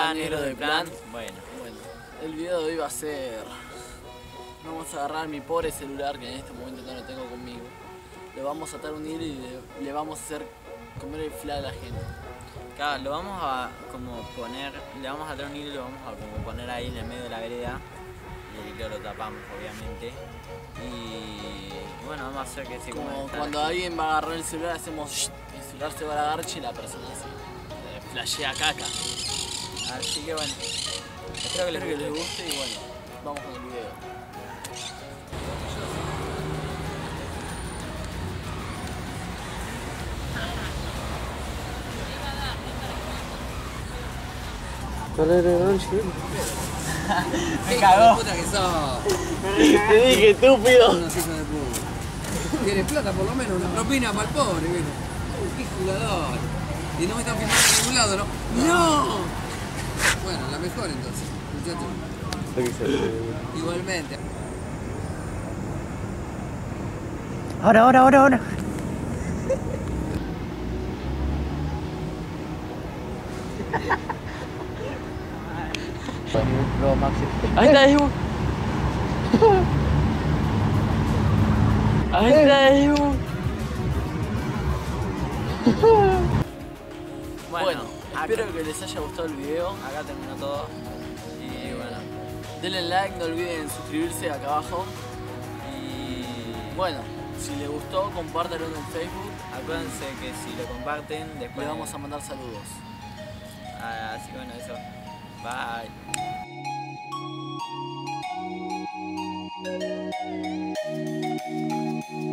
Hola, negro de plan. Bueno, El video de hoy va a ser... Vamos a agarrar mi pobre celular, que en este momento no lo tengo conmigo. Le vamos a atar un hilo y le vamos a hacer comer el fla a la gente. claro, lo vamos a como poner, le vamos a atar un hilo y lo vamos a como poner ahí en el medio de la vereda. Y el hilo lo tapamos, obviamente. Y bueno, vamos a hacer que se Como coma. cuando alguien va a agarrar el celular, hacemos shh, el celular se va a la garcha y la persona se flashea caca. Así que bueno, espero que Espero que les guste y bueno, vamos con el video. Me cagó. Puta que sos. Te dije, estúpido. Unos hijos de puta. Tienes plata por lo menos, una propina para el pobre, ¿viste? Qué jugador. Y no me están filmando en ningún lado, ¿no? ¡No! Bueno, la mejor entonces, muchachos. Igualmente. Ahora. Ahí está, Dibu. Ahí está, Dibu. Bueno, espero que les haya gustado el video. Acá terminó todo. Y bueno, Denle like, no olviden suscribirse acá abajo. y Bueno, si les gustó, compártanlo en el Facebook. acuérdense que si lo comparten, después Les vamos a mandar saludos. Así que bueno, eso. Bye.